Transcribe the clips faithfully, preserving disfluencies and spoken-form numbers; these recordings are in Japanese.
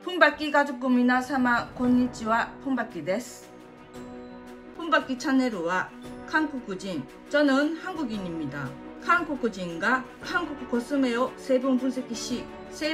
푼바퀴 가족皆様こんにちは。푼바퀴です。푼바퀴 채널은 한국인, 저는 한국인입니다. 한국인과 한국 코스메의 세분 분석 시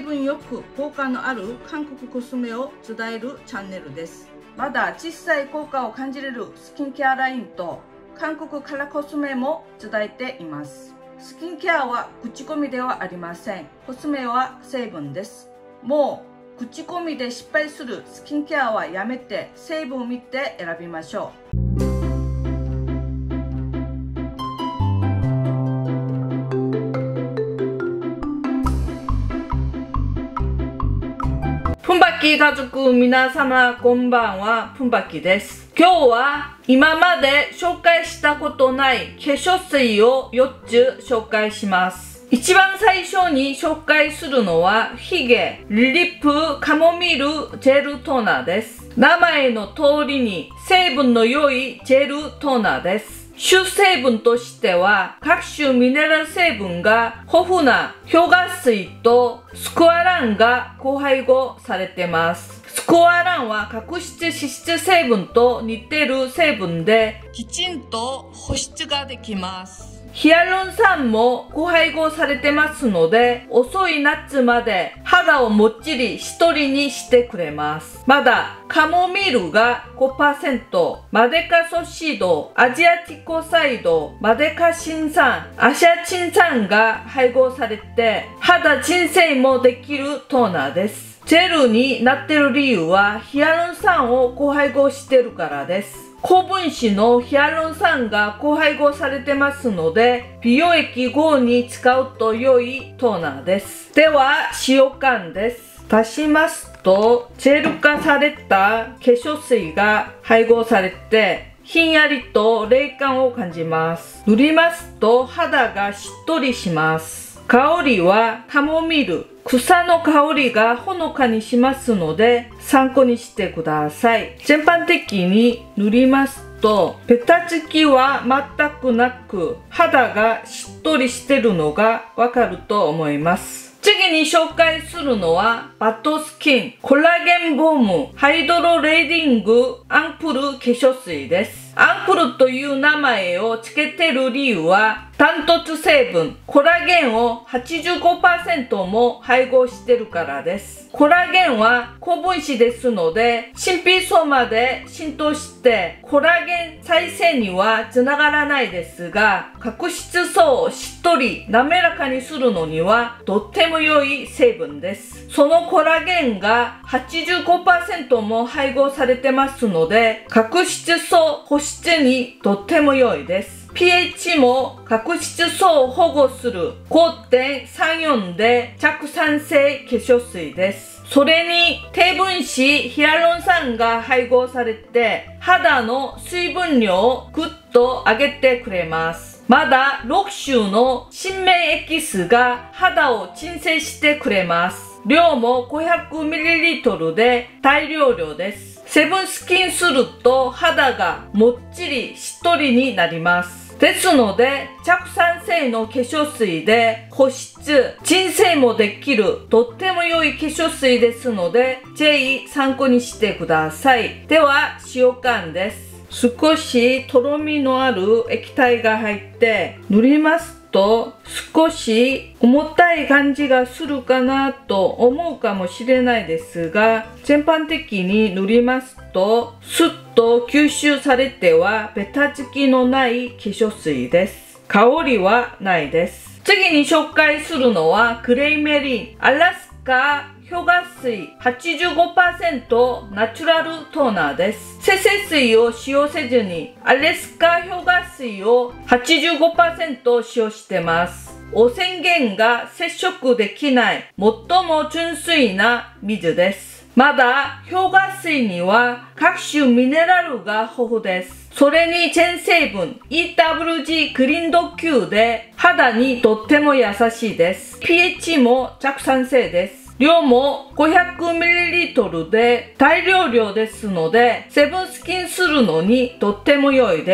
세분욕効果のある韓国コスメを伝えるチャンネルです。まだ小さい効果を感じれるスキンケアラインと韓国カラーコスメも伝えています。スキンケアは口コミではありません。コスメは成分です。もう口コミで失敗するスキンケアはやめて成分を見て選びましょう。푼바퀴家族皆様こんばんは。푼바퀴です。今日は今まで紹介したことない化粧水をよっつ紹介します。一番最初に紹介するのはヒゲリップカモミールジェルトーナーです。名前の通りに成分の良いジェルトーナーです。主成分としては各種ミネラル成分が豊富な氷河水とスクワランが交配合されています。スクワランは角質脂質成分と似ている成分できちんと保湿ができます。ヒアルロン酸も交配合されてますので遅い夏まで肌をもっちりしっとりにしてくれます。まだカモミールが ごパーセント、マデカソシード、アジアティコサイド、マデカシン酸、アシアチン酸が配合されて肌鎮静もできるトーナーです。ジェルになっている理由はヒアルロン酸を交配合してるからです。高分子のヒアルロン酸が交配合されてますので美容液後に使うと良いトーナーです。では使用感です。足しますとジェル化された化粧水が配合されてひんやりと冷感を感じます。塗りますと肌がしっとりします。香りはカモミール、草の香りがほのかにしますので参考にしてください。全般的に塗りますとベタつきは全くなく肌がしっとりしてるのがわかると思います。次に紹介するのはバッドスキンコラゲンボームハイドロレーディングアンプル化粧水です。アンプルという名前を付けてる理由はダントツ成分コラゲンを はちじゅうごパーセント も配合してるからです。コラゲンは高分子ですので真皮層まで浸透してコラゲン再生にはつながらないですが角質層をしっとり滑らかにするのにはとっても良い成分です。そのコラゲンが はちじゅうごパーセント も配合されてますので角質層保湿にとっても良いです。pH も角質層を保護する ごてんさんよん で弱酸性化粧水です。それに低分子ヒアルロン酸が配合されて肌の水分量をぐっと上げてくれます。まだろくしゅうの新芽エキスが肌を鎮静してくれます。量も ごひゃくミリリットル で大容量です。セブンスキンすると肌がもっちりしっとりになります。ですので弱酸性の化粧水で保湿、鎮静もできるとっても良い化粧水ですのでぜひ参考にしてください。では使用感です。少しとろみのある液体が入って塗りますと少し重たい感じがするかなと思うかもしれないですが全般的に塗りますとスッと吸収されてはベタつきのない化粧水です。香りはないです。次に紹介するのはクレイメリンアラスカ氷河水 はちじゅうごパーセント ナチュラルトーナーです。精製水を使用せずにアラスカ氷河水を はちじゅうごパーセント 使用してます。汚染源が接触できない最も純粋な水です。まだ氷河水には各種ミネラルが豊富です。それに全成分 イーダブリュージー クリーンド Q で肌にとっても優しいです。pH も弱酸性です。量も ごひゃくミリリットル で大容量ですのでセブンスキンするのにとっても良いです。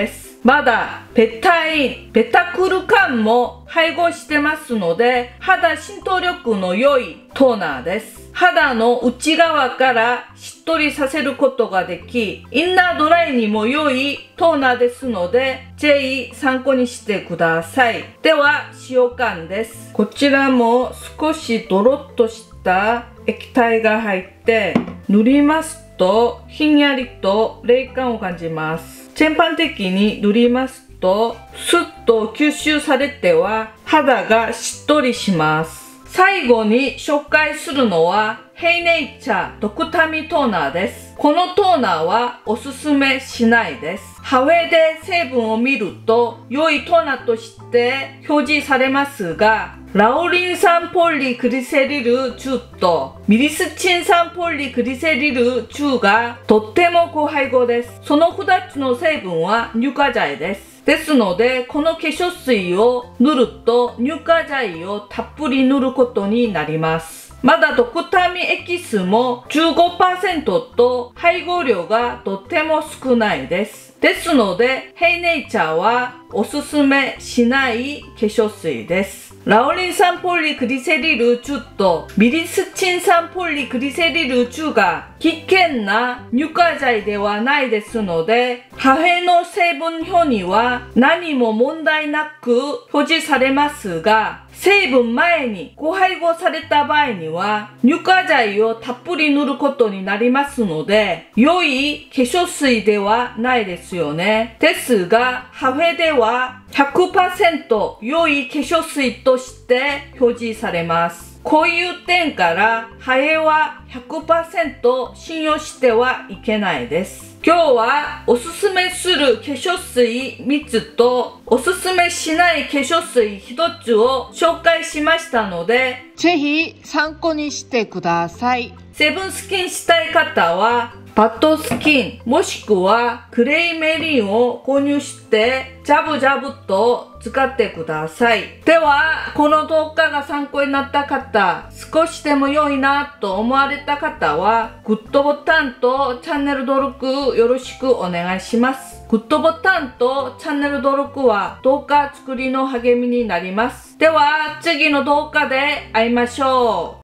まだベタイン、ベタクル感も配合してますので、肌浸透力の良いトーナーです。肌の内側からしっとりさせることができ、インナードライにも良いトーナーですので、ぜひ参考にしてください。では、使用感です。こちらも少しドロッとした液体が入って、塗りますとひんやりと冷感を感じます。全般的に塗りますと、スッと吸収されては肌がしっとりします。最後に紹介するのはヘイネイチャードクタミトーナーです。このトーナーはおすすめしないです。ハウェで成分を見ると良いトーナーとして表示されますが、ラオリン酸ポリグリセリルじゅとミリスチン酸ポリグリセリルじゅうがとっても高配合です。そのふたつの成分は乳化剤です。ですので、この化粧水を塗ると乳化剤をたっぷり塗ることになります。まだドクタミエキスも じゅうごパーセント と配合量がとっても少ないです。ですので、ヘイネイチャーはおすすめしない化粧水です。ラオリン酸ポリグリセリルじゅとミリスチン酸ポリグリセリルじゅが危険な乳化剤ではないですので、破片の成分表には何も問題なく表示されますが、成分前にご配合された場合には乳化剤をたっぷり塗ることになりますので、良い化粧水ではないですよね。ですが、ハフェでは ひゃくパーセント 良い化粧水として表示されます。こういう点からハエは ひゃくパーセント 信用してはいけないです。今日はおすすめする化粧水みっつとおすすめしない化粧水ひとつを紹介しましたので、ぜひ参考にしてください。セブンスキンしたい方はパッドスキンもしくはクレイメリンを購入してジャブジャブと使ってください。では、この動画が参考になった方、少しでも良いなと思われた方はグッドボタンとチャンネル登録よろしくお願いします。グッドボタンとチャンネル登録は動画作りの励みになります。では、次の動画で会いましょう。